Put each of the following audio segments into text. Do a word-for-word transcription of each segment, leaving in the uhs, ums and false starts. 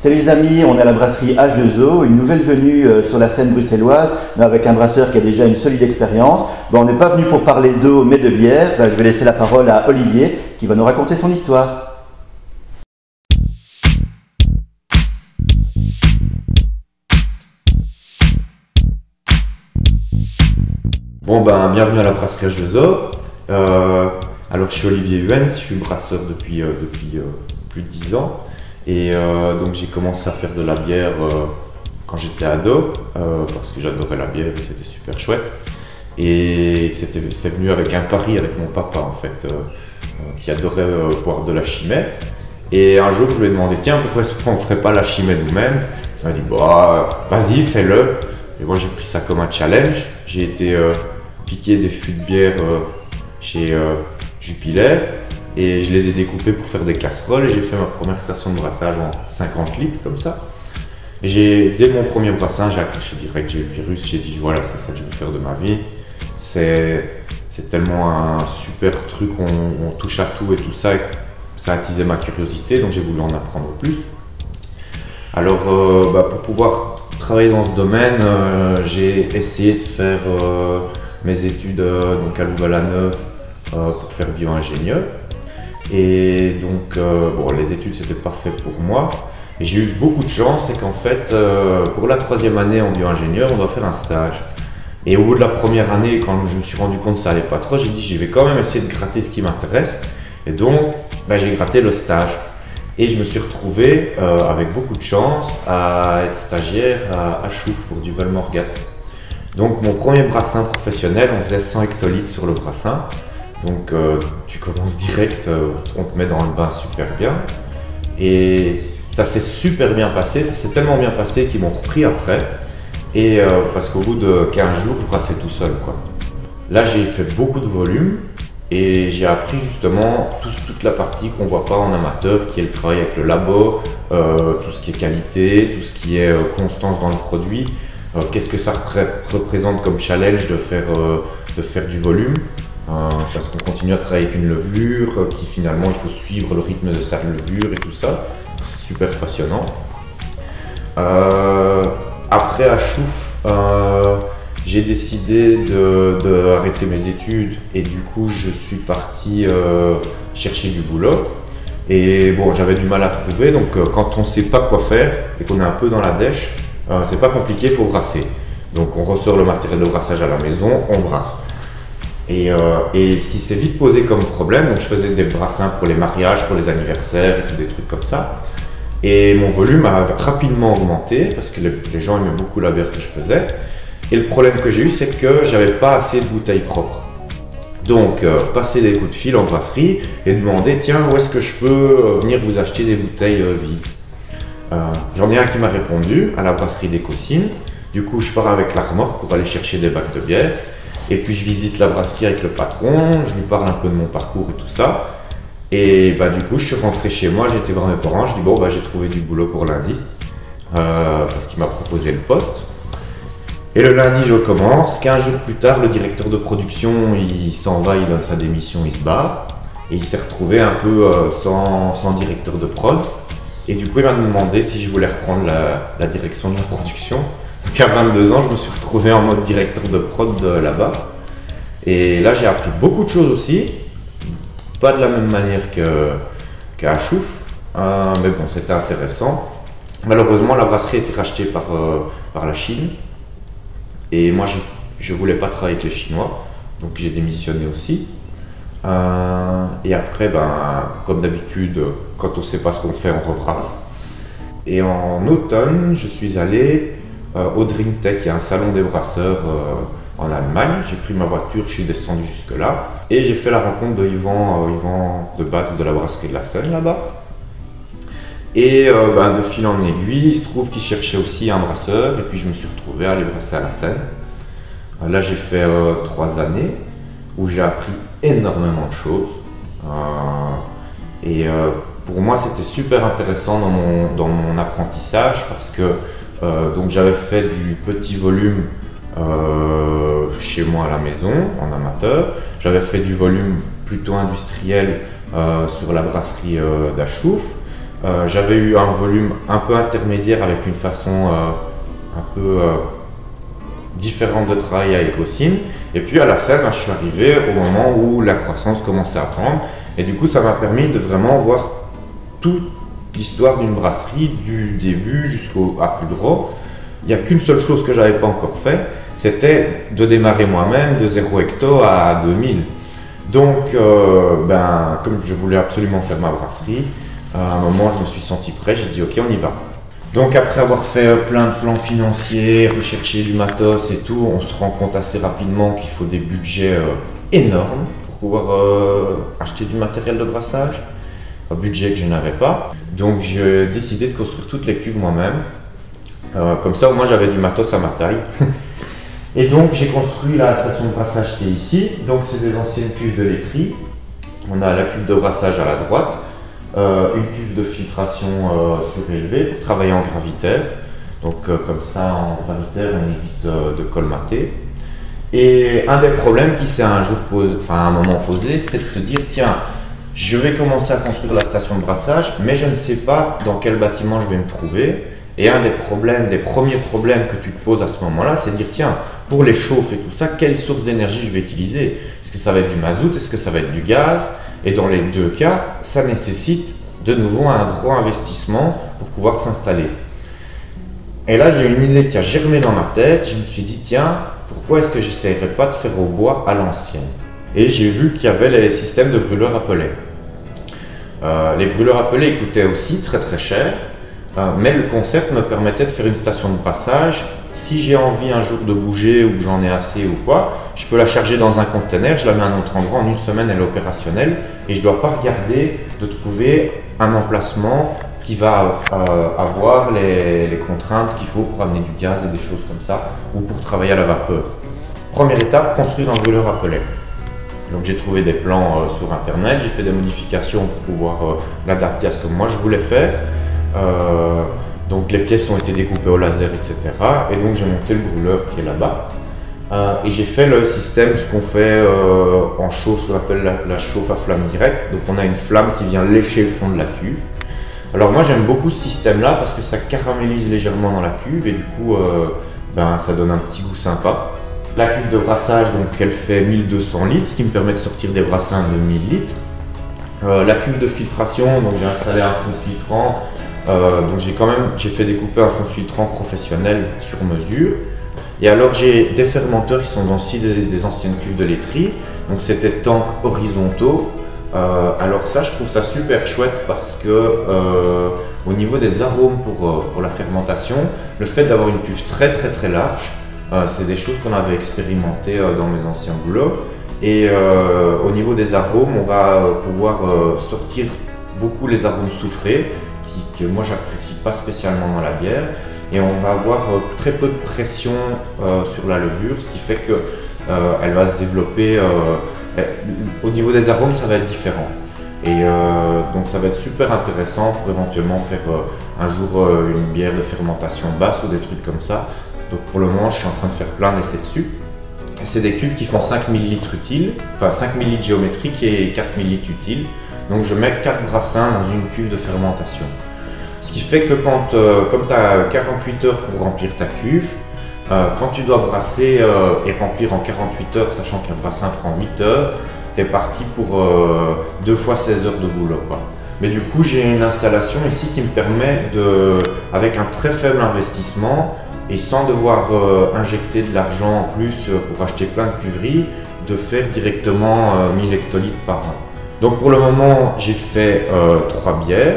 Salut les amis, on est à la brasserie H deux O, une nouvelle venue euh, sur la scène bruxelloise, mais avec un brasseur qui a déjà une solide expérience. Bon, on n'est pas venu pour parler d'eau, mais de bière. Ben, je vais laisser la parole à Olivier, qui va nous raconter son histoire. Bon ben, bienvenue à la brasserie H deux O. Euh, alors je suis Olivier Huens, je suis brasseur depuis, euh, depuis euh, plus de dix ans. Et euh, donc j'ai commencé à faire de la bière euh, quand j'étais ado, euh, parce que j'adorais la bière et c'était super chouette. Et c'était, c'est venu avec un pari avec mon papa en fait, euh, euh, qui adorait euh, boire de la chimay. Et un jour je lui ai demandé, tiens, pourquoi est-ce qu'on ne ferait pas la chimay nous-mêmes? Il m'a dit, bah vas-y, fais-le. Et moi j'ai pris ça comme un challenge. J'ai été euh, piquer des fûts de bière euh, chez euh, Jupiler et je les ai découpés pour faire des casseroles et j'ai fait ma première station de brassage en cinquante litres comme ça. Et j'ai, dès mon premier brassage, j'ai accroché direct, j'ai eu le virus, j'ai dit voilà, c'est ça que je veux faire de ma vie. C'est, c'est tellement un super truc, on, on touche à tout et tout ça, et ça a attisé ma curiosité, donc j'ai voulu en apprendre plus. Alors euh, bah, pour pouvoir travailler dans ce domaine, euh, j'ai essayé de faire euh, mes études euh, donc à Louvain-la-Neuve euh, pour faire bio-ingénieur. Et donc, euh, bon, les études c'était parfait pour moi. Et j'ai eu beaucoup de chance, c'est qu'en fait, euh, pour la troisième année en bio-ingénieur, on doit faire un stage. Et au bout de la première année, quand je me suis rendu compte que ça allait pas trop, j'ai dit je vais quand même essayer de gratter ce qui m'intéresse. Et donc, ben, j'ai gratté le stage. Et je me suis retrouvé euh, avec beaucoup de chance à être stagiaire à, à Chouf pour Duvel Morgat. Donc mon premier brassin professionnel, on faisait cent hectolitres sur le brassin. Donc euh, tu commences direct, euh, on te met dans le bain super bien. Et ça s'est super bien passé, ça s'est tellement bien passé qu'ils m'ont repris après. Et euh, parce qu'au bout de quinze jours, je brassais tout seul, quoi. Là j'ai fait beaucoup de volume et j'ai appris justement tout, toute la partie qu'on ne voit pas en amateur, qui est le travail avec le labo, euh, tout ce qui est qualité, tout ce qui est euh, constance dans le produit. Euh, qu'est-ce que ça repré représente comme challenge de faire, euh, de faire du volume. Euh, parce qu'on continue à travailler avec une levure euh, qui finalement il faut suivre le rythme de sa levure et tout ça, c'est super passionnant. Euh, après à Chouf, euh, j'ai décidé de, de arrêter mes études et du coup je suis parti euh, chercher du boulot. Et bon, j'avais du mal à trouver, donc euh, quand on ne sait pas quoi faire et qu'on est un peu dans la dèche, euh, c'est pas compliqué, il faut brasser. Donc on ressort le matériel de brassage à la maison, on brasse. Et, euh, et ce qui s'est vite posé comme problème, donc je faisais des brassins pour les mariages, pour les anniversaires et tout, des trucs comme ça. Et mon volume a rapidement augmenté parce que les, les gens aimaient beaucoup la bière que je faisais. Et le problème que j'ai eu, c'est que j'avais pas assez de bouteilles propres. Donc, euh, passer des coups de fil en brasserie et demander tiens, où est-ce que je peux euh, venir vous acheter des bouteilles euh, vides. euh, J'en ai un qui m'a répondu à la brasserie des Cossines. Du coup, je pars avec la remorque pour aller chercher des bacs de bière. Et puis je visite la brasserie avec le patron, je lui parle un peu de mon parcours et tout ça. Et bah, du coup, je suis rentré chez moi, j'étais voir mes parents, je dis bon, bah, j'ai trouvé du boulot pour lundi, euh, parce qu'il m'a proposé le poste. Et le lundi, je commence. quinze jours plus tard, le directeur de production, il s'en va, il donne sa démission, il se barre. Et il s'est retrouvé un peu euh, sans, sans directeur de prod. Et du coup, il m'a demandé si je voulais reprendre la, la direction de la production. Donc à vingt-deux ans, je me suis retrouvé en mode directeur de prod euh, là-bas. Et là, j'ai appris beaucoup de choses aussi. Pas de la même manière que, qu'à Chouf, euh, mais bon, c'était intéressant. Malheureusement, la brasserie a été rachetée par, euh, par la Chine. Et moi, je ne voulais pas travailler avec les Chinois, donc j'ai démissionné aussi. Euh, et après, ben, comme d'habitude, quand on ne sait pas ce qu'on fait, on rebrasse. Et en automne, je suis allé euh, au DreamTech, il y a un salon des brasseurs euh, en Allemagne. J'ai pris ma voiture, je suis descendu jusque-là. Et j'ai fait la rencontre de Yvan, euh, Yvan de Batte de la brasserie de la Seine là-bas. Et euh, ben, de fil en aiguille, il se trouve qu'il cherchait aussi un brasseur. Et puis je me suis retrouvé à aller brasser à la Seine. Euh, là, j'ai fait euh, trois années où j'ai appris énormément de choses. Euh, et euh, pour moi, c'était super intéressant dans mon, dans mon apprentissage parce que euh, donc j'avais fait du petit volume euh, chez moi à la maison, en amateur. J'avais fait du volume plutôt industriel euh, sur la brasserie euh, d'Achouf. Euh, J'avais eu un volume un peu intermédiaire avec une façon euh, un peu euh, différente de travailler avec Ossine. Et puis à la scène, je suis arrivé au moment où la croissance commençait à prendre. Et du coup, ça m'a permis de vraiment voir toute l'histoire d'une brasserie, du début jusqu'au à plus gros. Il n'y a qu'une seule chose que je n'avais pas encore fait, c'était de démarrer moi-même de zéro hecto à deux mille. Donc, euh, ben, comme je voulais absolument faire ma brasserie, à un moment, je me suis senti prêt, j'ai dit ok, on y va. Donc après avoir fait plein de plans financiers, recherché du matos et tout, on se rend compte assez rapidement qu'il faut des budgets euh, énormes pour pouvoir euh, acheter du matériel de brassage, un budget que je n'avais pas. Donc j'ai décidé de construire toutes les cuves moi-même. Euh, comme ça, au moins j'avais du matos à ma taille. Et donc j'ai construit la station de brassage qui est ici. Donc c'est des anciennes cuves de laiterie. On a la cuve de brassage à la droite. Euh, une cuve de filtration euh, surélevée pour travailler en gravitaire. Donc euh, comme ça, en gravitaire, on évite euh, de colmater. Et un des problèmes qui s'est un jour posé, enfin à un moment posé, c'est de se dire, tiens, je vais commencer à construire la station de brassage, mais je ne sais pas dans quel bâtiment je vais me trouver. Et un des problèmes, des premiers problèmes que tu te poses à ce moment-là, c'est de dire, tiens, pour les chauffes et tout ça, quelle source d'énergie je vais utiliser? Est-ce que ça va être du mazout? Est-ce que ça va être du gaz? Et dans les deux cas, ça nécessite de nouveau un gros investissement pour pouvoir s'installer. Et là, j'ai une idée qui a germé dans ma tête. Je me suis dit, tiens, pourquoi est-ce que je n'essayerais pas de faire au bois à l'ancienne? Et j'ai vu qu'il y avait les systèmes de brûleurs à pellets. Euh, les brûleurs à pellets coûtaient aussi très très cher, euh, mais le concept me permettait de faire une station de brassage. Si j'ai envie un jour de bouger ou que j'en ai assez ou quoi, je peux la charger dans un conteneur, je la mets à un autre endroit, en une semaine elle est opérationnelle et je ne dois pas regarder de trouver un emplacement qui va euh, avoir les, les contraintes qu'il faut pour amener du gaz et des choses comme ça ou pour travailler à la vapeur. Première étape, construire un brûleur à pellets. Donc j'ai trouvé des plans euh, sur internet, j'ai fait des modifications pour pouvoir euh, l'adapter à ce que moi je voulais faire. Euh, Donc les pièces ont été découpées au laser, et cetera. Et donc j'ai monté le brûleur qui est là-bas. Euh, et j'ai fait le système, ce qu'on fait euh, en chauffe, ce qu'on appelle la, la chauffe à flamme directe. Donc on a une flamme qui vient lécher le fond de la cuve. Alors moi j'aime beaucoup ce système-là parce que ça caramélise légèrement dans la cuve et du coup euh, ben, ça donne un petit goût sympa. La cuve de brassage, donc elle fait mille deux cents litres, ce qui me permet de sortir des brassins de mille litres. Euh, la cuve de filtration, donc j'ai installé un fond filtrant. Euh, donc j'ai quand même j'ai fait découper un fond filtrant professionnel sur mesure. Et alors j'ai des fermenteurs qui sont aussi des, des anciennes cuves de laiterie. Donc c'était tanks horizontaux. Euh, alors ça, je trouve ça super chouette parce que euh, au niveau des arômes pour, euh, pour la fermentation, le fait d'avoir une cuve très très très large, euh, c'est des choses qu'on avait expérimentées euh, dans mes anciens boulots. Et euh, au niveau des arômes, on va euh, pouvoir euh, sortir beaucoup les arômes soufrés qui, que moi j'apprécie pas spécialement dans la bière. Et on va avoir euh, très peu de pression euh, sur la levure, ce qui fait que euh, elle va se développer. Euh, Au niveau des arômes, ça va être différent. Et euh, donc ça va être super intéressant pour éventuellement faire euh, un jour euh, une bière de fermentation basse ou des trucs comme ça. Donc pour le moment, je suis en train de faire plein d'essais dessus. Et c'est des cuves qui font cinq millilitres utiles, enfin cinq millilitres géométriques et quatre millilitres utiles. Donc je mets quatre brassins dans une cuve de fermentation. Ce qui fait que quand, euh, comme tu as quarante-huit heures pour remplir ta cuve, Euh, quand tu dois brasser euh, et remplir en quarante-huit heures, sachant qu'un brassin prend huit heures, tu es parti pour euh, deux fois seize heures de boulot, quoi. Mais du coup, j'ai une installation ici qui me permet, de, avec un très faible investissement et sans devoir euh, injecter de l'argent en plus pour acheter plein de cuveries, de faire directement euh, mille hectolitres par an. Donc pour le moment, j'ai fait euh, trois bières.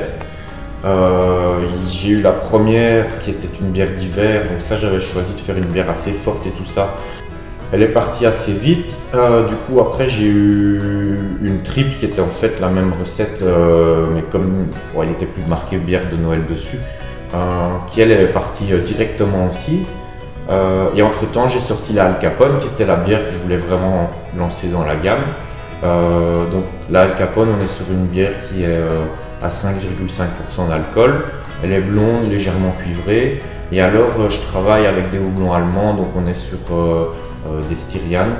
Euh, j'ai eu la première qui était une bière d'hiver, donc ça j'avais choisi de faire une bière assez forte et tout ça. Elle est partie assez vite, euh, du coup après j'ai eu une triple qui était en fait la même recette, euh, mais comme bon, il n'était plus marqué bière de Noël dessus, euh, qui elle est partie euh, directement aussi. Euh, et entre temps j'ai sorti la Al Capone qui était la bière que je voulais vraiment lancer dans la gamme. Euh, donc la Al Capone, on est sur une bière qui est euh, à cinq virgule cinq pour cent d'alcool. Elle est blonde, légèrement cuivrée. Et alors, euh, je travaille avec des houblons allemands, donc on est sur euh, euh, des Styrian.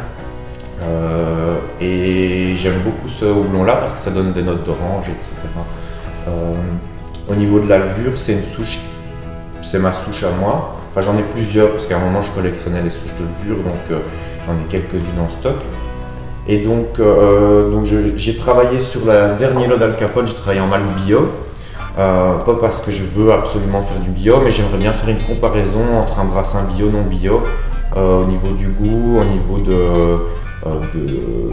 Euh, et j'aime beaucoup ce houblon-là parce que ça donne des notes d'orange, et cetera. Euh, Au niveau de la levure, c'est une souche, c'est ma souche à moi. Enfin, j'en ai plusieurs parce qu'à un moment je collectionnais les souches de levure, donc euh, j'en ai quelques-unes en stock. Et donc, euh, donc j'ai travaillé sur la dernière lot d'Al Capone, j'ai travaillé en malle bio. Euh, pas parce que je veux absolument faire du bio, mais j'aimerais bien faire une comparaison entre un brassin bio non bio euh, au niveau du goût, au niveau de, euh, de,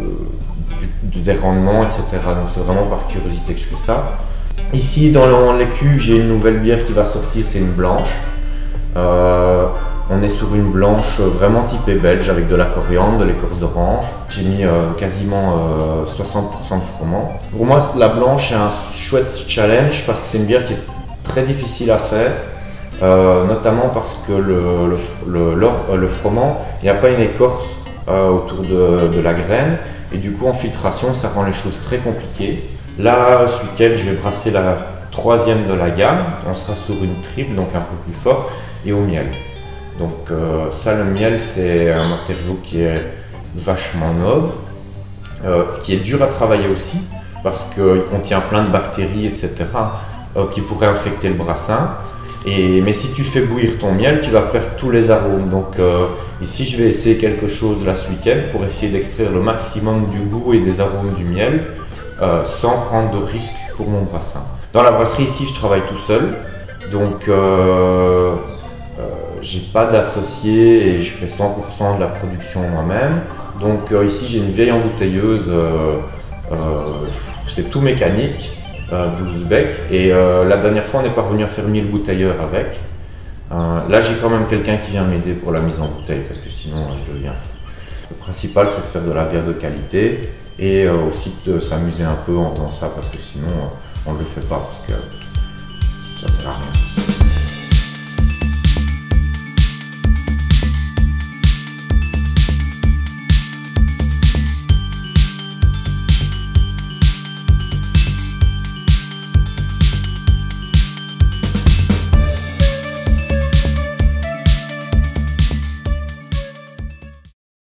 du, des rendements, et cetera. Donc c'est vraiment par curiosité que je fais ça. Ici dans les cuves, j'ai une nouvelle bière qui va sortir, c'est une blanche. Euh, on est sur une blanche vraiment typée belge avec de la coriandre, de l'écorce d'orange. J'ai mis euh, quasiment euh, soixante pour cent de froment. Pour moi, la blanche est un chouette challenge parce que c'est une bière qui est très difficile à faire, euh, notamment parce que le, le, le, le froment, il n'y a pas une écorce euh, autour de, de la graine et du coup en filtration, ça rend les choses très compliquées. Là, ce week-end, je vais brasser la troisième de la gamme. On sera sur une triple, donc un peu plus fort, et au miel. Donc euh, ça, le miel, c'est un matériau qui est vachement noble, euh, qui est dur à travailler aussi, parce qu'il contient plein de bactéries, et cetera, euh, qui pourraient infecter le brassin. Et, mais si tu fais bouillir ton miel, tu vas perdre tous les arômes. Donc euh, ici, je vais essayer quelque chose là ce week-end pour essayer d'extraire le maximum du goût et des arômes du miel, euh, sans prendre de risques pour mon brassin. Dans la brasserie, ici, je travaille tout seul, donc euh, euh, j'ai pas d'associé et je fais cent pour cent de la production moi-même. Donc euh, ici, j'ai une vieille embouteilleuse, euh, euh, c'est tout mécanique, euh, douze becs, et euh, la dernière fois, on est parvenu à faire mille bouteilleurs avec. Euh, là, j'ai quand même quelqu'un qui vient m'aider pour la mise en bouteille, parce que sinon, je deviens fou. Le principal, c'est de faire de la bière de qualité et euh, aussi de s'amuser un peu en faisant ça, parce que sinon, on ne le fait pas, parce que ça sert à rien.